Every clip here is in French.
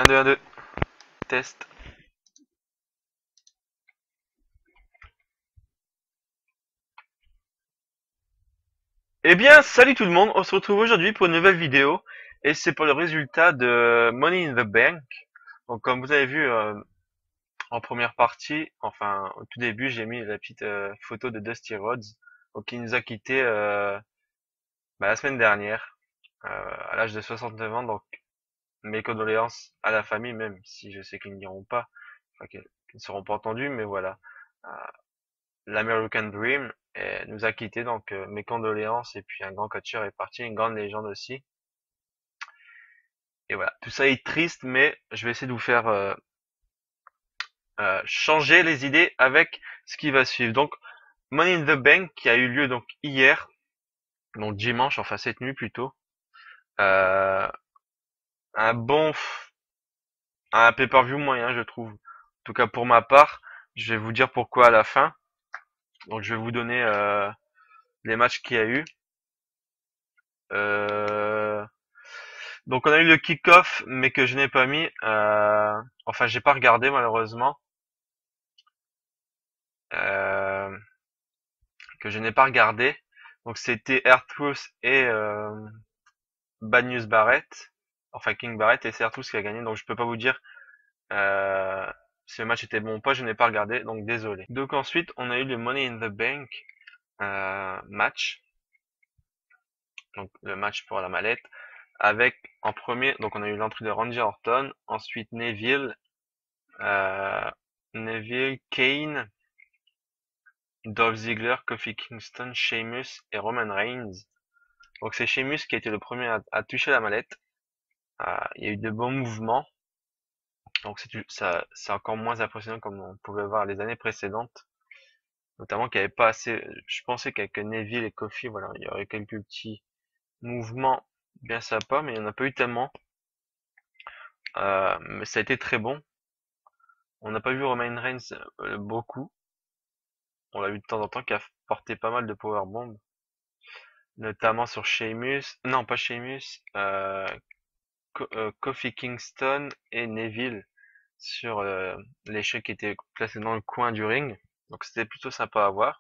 1, 2, 1, 2. Test. Eh bien, salut tout le monde, on se retrouve aujourd'hui pour une nouvelle vidéo et c'est pour le résultat de Money in the Bank. Donc comme vous avez vu en première partie, enfin au tout début, j'ai mis la petite photo de Dusty Rhodes, donc qui nous a quitté la semaine dernière à l'âge de 69 ans. Donc mes condoléances à la famille, même si je sais qu'ils n'iront pas, enfin qu'ils ne seront pas entendus, mais voilà. Euh, L'American Dream nous a quittés, donc mes condoléances, et puis un grand coacheur est parti, une grande légende aussi. Et voilà, tout ça est triste, mais je vais essayer de vous faire changer les idées avec ce qui va suivre. Donc Money in the Bank qui a eu lieu donc hier, donc dimanche, enfin cette nuit plutôt. Euh, un bon, un pay-per-view moyen je trouve. En tout cas pour ma part, je vais vous dire pourquoi à la fin. Donc je vais vous donner les matchs qu'il y a eu. Euh, Donc on a eu le kick-off, mais que je n'ai pas mis. Enfin, j'ai pas regardé malheureusement. Euh, que je n'ai pas regardé. Donc c'était R-Truth et Bad News Barrett. Enfin King Barrett et c'est R-Truth qui a gagné. Donc je peux pas vous dire euh, si le match était bon ou pas. Je n'ai pas regardé, donc désolé. Donc ensuite on a eu le Money in the Bank match. Donc le match pour la mallette. Avec en premier, donc on a eu l'entrée de Randy Orton, ensuite euh, Neville, Kane, Dolph Ziggler, Kofi Kingston, Sheamus et Roman Reigns. Donc c'est Sheamus qui a été le premier à toucher la mallette. Il y a eu de bons mouvements. Donc c'est encore moins impressionnant comme on pouvait voir les années précédentes. Notamment qu'il n'y avait pas assez. Je pensais qu'avec Neville et Kofi, voilà, il y aurait quelques petits mouvements bien sympas, mais il n'y en a pas eu tellement. Mais ça a été très bon. On n'a pas vu Roman Reigns beaucoup. On l'a vu de temps en temps qui a porté pas mal de powerbomb, notamment sur Sheamus, non pas Sheamus, Kofi Kingston et Neville sur l'échec qui était placé dans le coin du ring. Donc c'était plutôt sympa à voir.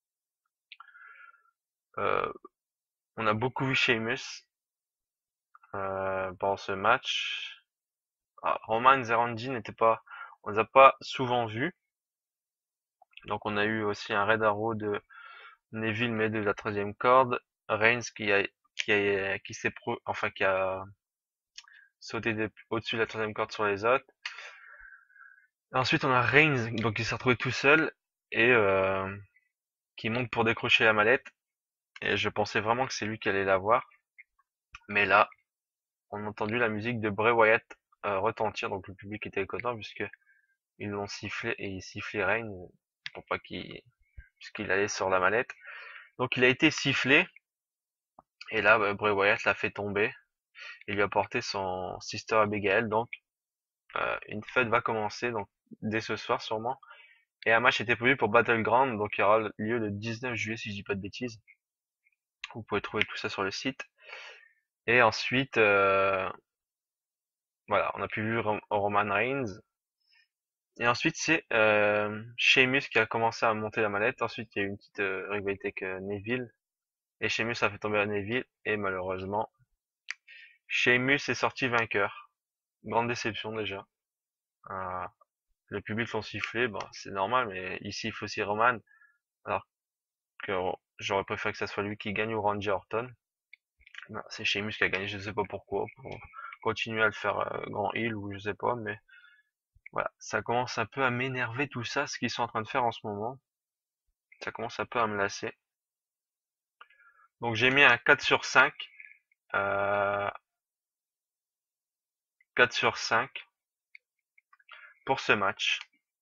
Euh, on a beaucoup vu Sheamus pendant ce match. Roman et Randy n'étaient pas, on les a pas souvent vus. Donc on a eu aussi un Red Arrow de Neville mais de la troisième corde. Reigns qui s'est enfin qui a sauté au-dessus de la troisième corde sur les autres. Ensuite, on a Reigns, donc qui s'est retrouvé tout seul et qui monte pour décrocher la mallette. Et je pensais vraiment que c'est lui qui allait l'avoir. Mais là, on a entendu la musique de Bray Wyatt retentir, donc le public était content puisque ils l'ont sifflé et ils sifflaient Reigns pour pas puisqu'il allait sur la mallette. Donc il a été sifflé et là Bray Wyatt l'a fait tomber et lui a porté son Sister Abigail. Donc une fête va commencer donc dès ce soir sûrement. Et un match était prévu pour Battleground, donc il y aura lieu le 19 juillet si je dis pas de bêtises. Vous pouvez trouver tout ça sur le site. Et ensuite, voilà, on a pu voir Roman Reigns. Et ensuite, c'est Sheamus qui a commencé à monter la mallette. Ensuite, il y a eu une petite rivalité avec Neville. Et Sheamus a fait tomber Neville. Et malheureusement, Sheamus est sorti vainqueur. Grande déception déjà. Euh, le public l'ont sifflé, bon, c'est normal, mais il siffle aussi Roman. Alors que j'aurais préféré que ça soit lui qui gagne ou Randy Orton. Non, c'est Sheamus qui a gagné, je sais pas pourquoi, pour continuer à le faire grand heel ou je sais pas, mais voilà, ça commence un peu à m'énerver tout ça, ce qu'ils sont en train de faire en ce moment. Ça commence un peu à me lasser. Donc j'ai mis un 4 sur 5. Euh, 4 sur 5 pour ce match.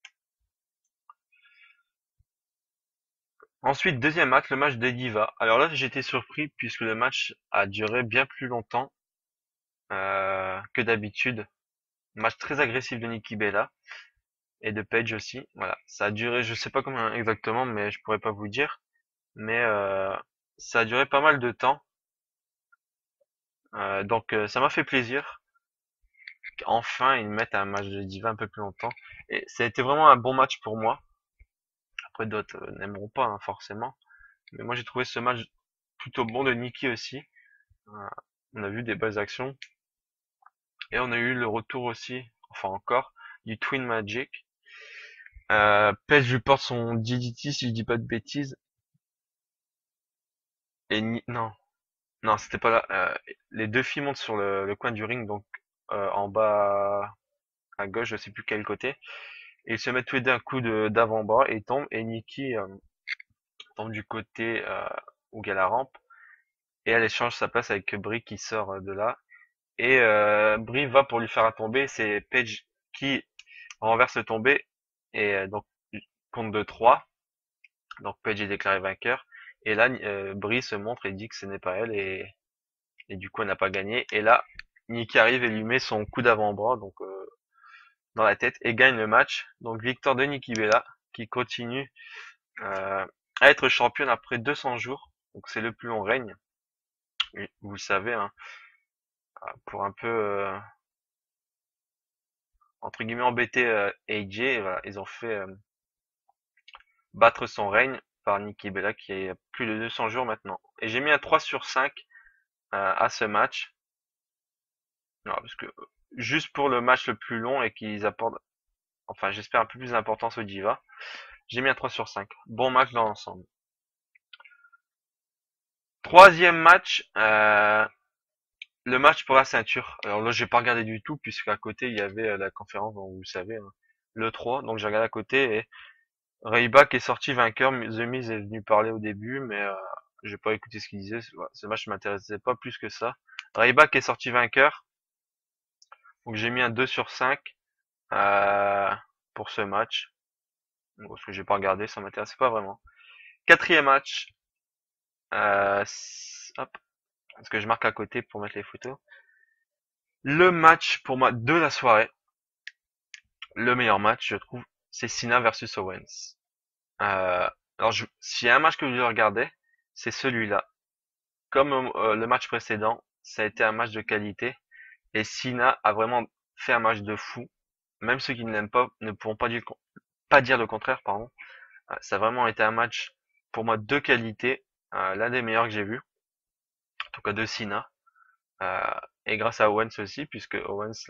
Ensuite, deuxième match, le match des Divas. Alors là, j'étais surpris puisque le match a duré bien plus longtemps que d'habitude. Match très agressif de Nikki Bella et de Paige aussi. Voilà, ça a duré, je sais pas combien exactement, mais je pourrais pas vous dire. Mais ça a duré pas mal de temps. Donc ça m'a fait plaisir. Enfin, ils mettent un match de diva un peu plus longtemps. Et ça a été vraiment un bon match pour moi. Après, d'autres n'aimeront pas, hein, forcément. Mais moi, j'ai trouvé ce match plutôt bon de Nikki aussi. Euh, on a vu des belles actions. Et on a eu le retour aussi, enfin encore, du Twin Magic. Page lui porte son DDT si je dis pas de bêtises. Et non, non, c'était pas là. Les deux filles montent sur le coin du ring, donc en bas à gauche, je sais plus quel côté. Et ils se mettent tous les deux un coup d'avant-bras et tombent. Et Nikki tombe du côté où il y a la rampe. Et elle échange sa place avec Brie qui sort de là. Et Brie va pour lui faire un tomber. C'est Page qui renverse le tombé. Et donc compte de 3. Donc Page est déclaré vainqueur. Et là, Brie se montre et dit que ce n'est pas elle. Et du coup, elle n'a pas gagné. Et là, Nikki arrive et lui met son coup d'avant-bras donc dans la tête et gagne le match. Donc victoire de Nikki Bella qui continue à être championne après 200 jours. Donc c'est le plus long règne. Oui, vous le savez, hein, pour un peu entre guillemets embêter AJ, voilà, ils ont fait battre son règne par Nikki Bella qui est plus de 200 jours maintenant. Et j'ai mis un 3 sur 5 à ce match. Non, parce que juste pour le match le plus long et qu'ils apportent, enfin j'espère un peu plus d'importance au Diva, j'ai mis un 3 sur 5. Bon match dans l'ensemble. Troisième match, le match pour la ceinture. Alors là, j'ai pas regardé du tout puisqu'à côté il y avait la conférence, dont vous le savez, hein, le 3. Donc j'ai regardé à côté et Ryback est sorti vainqueur. The Miz est venu parler au début, mais j'ai pas écouté ce qu'il disait. Ce match m'intéressait pas plus que ça. Ryback est sorti vainqueur. Donc j'ai mis un 2 sur 5 euh, pour ce match. Parce que j'ai pas regardé, ça m'intéressait pas vraiment. Quatrième match. Hop, parce que je marque à côté pour mettre les photos. Le match pour moi de la soirée. Le meilleur match, je trouve, c'est Cena versus Owens. Alors, s'il y a un match que je regardais, c'est celui-là. Comme le match précédent, ça a été un match de qualité. Et Cena a vraiment fait un match de fou. Même ceux qui ne l'aiment pas ne pourront pas dire le contraire, pardon. Ça a vraiment été un match, pour moi, de qualité. L'un des meilleurs que j'ai vu. En tout cas, de Cena. Euh, et grâce à Owens aussi, puisque Owens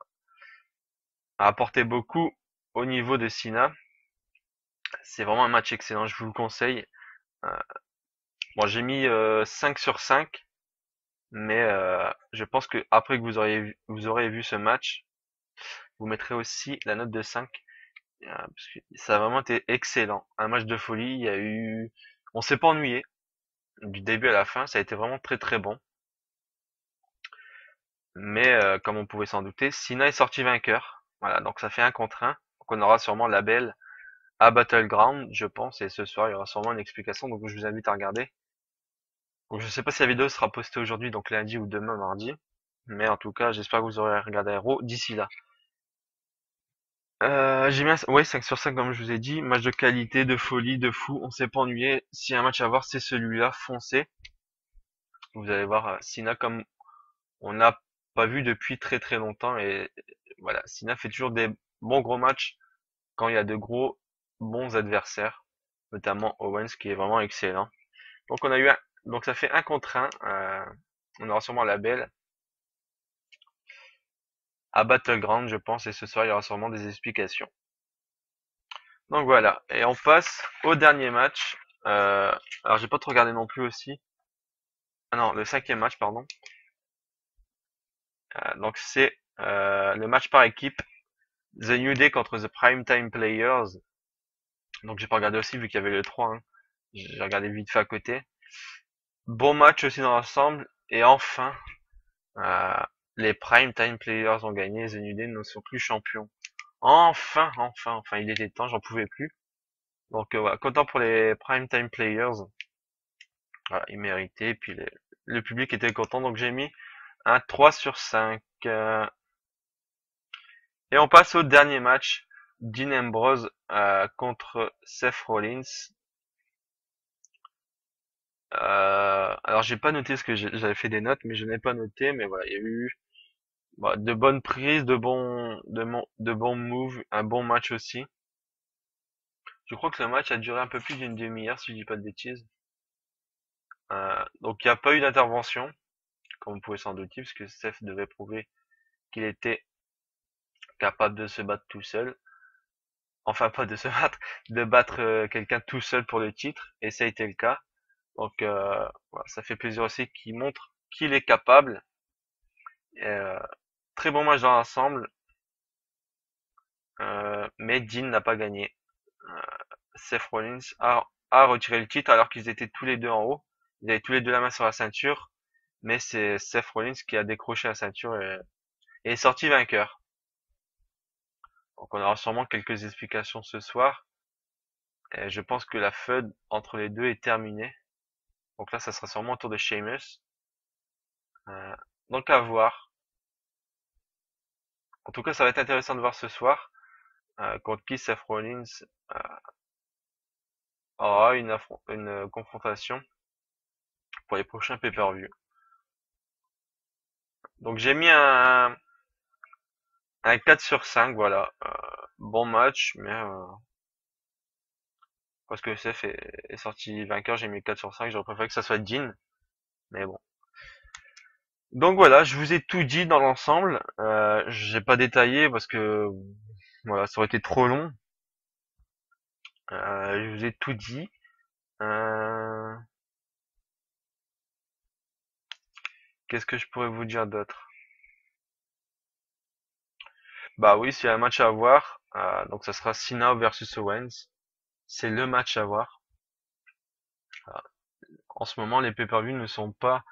a apporté beaucoup au niveau de Cena. C'est vraiment un match excellent, je vous le conseille. Euh, bon, j'ai mis 5 sur 5, mais je pense que après que vous aurez vu ce match, vous mettrez aussi la note de 5, parce que ça a vraiment été excellent. Un match de folie, on s'est pas ennuyé du début à la fin, ça a été vraiment très très bon. Mais comme on pouvait s'en douter, Cena est sorti vainqueur. Voilà, donc ça fait un contre un. Donc on aura sûrement la belle à Battleground, je pense, et ce soir il y aura sûrement une explication, donc je vous invite à regarder. Donc je sais pas si la vidéo sera postée aujourd'hui, donc lundi ou demain mardi, mais en tout cas j'espère que vous aurez regardé Raw d'ici là. J'ai mis ouais, 5 sur 5 comme je vous ai dit, match de qualité, de folie, de fou, on s'est pas ennuyé. S'il y a un match à voir, c'est celui-là, foncez. Vous allez voir Cena comme on n'a pas vu depuis très très longtemps, et voilà, Cena fait toujours des bons gros matchs quand il y a de gros bons adversaires, notamment Owens qui est vraiment excellent. Donc donc ça fait un contre un. On aura sûrement la belle à Battleground, je pense, et ce soir il y aura sûrement des explications. Donc voilà, et on passe au dernier match. Alors j'ai pas trop regardé non plus aussi. Ah non, le cinquième match, pardon. Donc c'est le match par équipe. The New Day contre The Primetime Players. Donc j'ai pas regardé aussi vu qu'il y avait le 3. Hein. J'ai regardé vite fait à côté. Bon match aussi dans l'ensemble. Et enfin, euh, les Primetime Players ont gagné. The New Day ne sont plus champions. Enfin, il était temps, j'en pouvais plus. Donc voilà, content pour les Primetime Players. Voilà, ils méritaient. Puis le public était content, donc j'ai mis un 3 sur 5. Et on passe au dernier match. Dean Ambrose contre Seth Rollins. Alors j'ai pas noté ce que j'avais fait des notes, mais je n'ai pas noté. Mais voilà, il y a eu Bah, de bonnes prises, de bons moves, un bon match aussi. Je crois que le match a duré un peu plus d'une demi-heure, si je dis pas de bêtises. Donc il n'y a pas eu d'intervention, comme vous pouvez s'en douter, parce que Steph devait prouver qu'il était capable de se battre tout seul. Enfin, pas de se battre, de battre quelqu'un tout seul pour le titre, et ça a été le cas. Donc voilà, ça fait plaisir aussi qu'il montre qu'il est capable. Et, très bon match dans l'ensemble, mais Dean n'a pas gagné. Euh, Seth Rollins a retiré le titre alors qu'ils étaient tous les deux en haut. Ils avaient tous les deux la main sur la ceinture, mais c'est Seth Rollins qui a décroché la ceinture et est sorti vainqueur. Donc on aura sûrement quelques explications ce soir. Et je pense que la feud entre les deux est terminée. Donc là, ça sera sûrement autour de Sheamus. Euh, donc à voir. En tout cas, ça va être intéressant de voir ce soir contre qui Seth Rollins euh, aura une confrontation pour les prochains pay-per-view. Donc j'ai mis un 4 sur 5, voilà. Bon match, mais parce que Seth est sorti vainqueur, j'ai mis 4 sur 5. J'aurais préféré que ça soit Dean, mais bon. Donc voilà, je vous ai tout dit dans l'ensemble. J'ai pas détaillé parce que voilà, ça aurait été trop long. Je vous ai tout dit. Euh, Qu'est-ce que je pourrais vous dire d'autre? Bah oui, s'il y a un match à voir, donc ça sera Cena versus Owens. C'est le match à voir. Voilà. En ce moment, les pay-per-view ne sont pas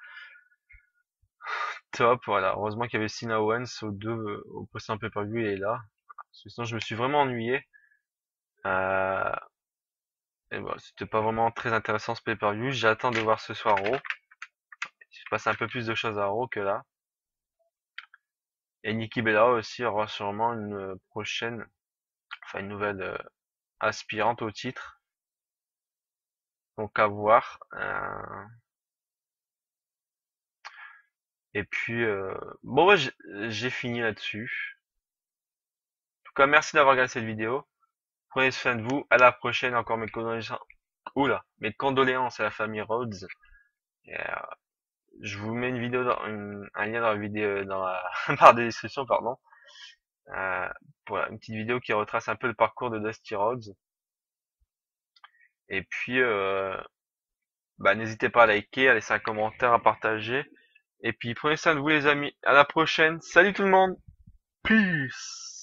top. Voilà, heureusement qu'il y avait Cena Owens au précédent pay-per-view, il est là. Parce que sinon, je me suis vraiment ennuyé. Euh, et voilà, c'était pas vraiment très intéressant ce pay-per-view. J'attends de voir ce soir Raw. Il se passe un peu plus de choses à Raw que là. Et Nikki Bella aussi aura sûrement une prochaine, enfin une nouvelle aspirante au titre. Donc à voir. Et puis bon ouais, j'ai fini là-dessus. En tout cas, merci d'avoir regardé cette vidéo. Prenez soin de vous. À la prochaine. Encore mes condoléances. Oula, mes condoléances à la famille Rhodes. Et, je vous mets une vidéo un lien dans la vidéo dans la barre de description, pardon. Euh, pour une petite vidéo qui retrace un peu le parcours de Dusty Rhodes. Et puis bah, n'hésitez pas à liker, à laisser un commentaire, à partager. Et puis prenez soin de vous les amis. À la prochaine. Salut tout le monde. Peace.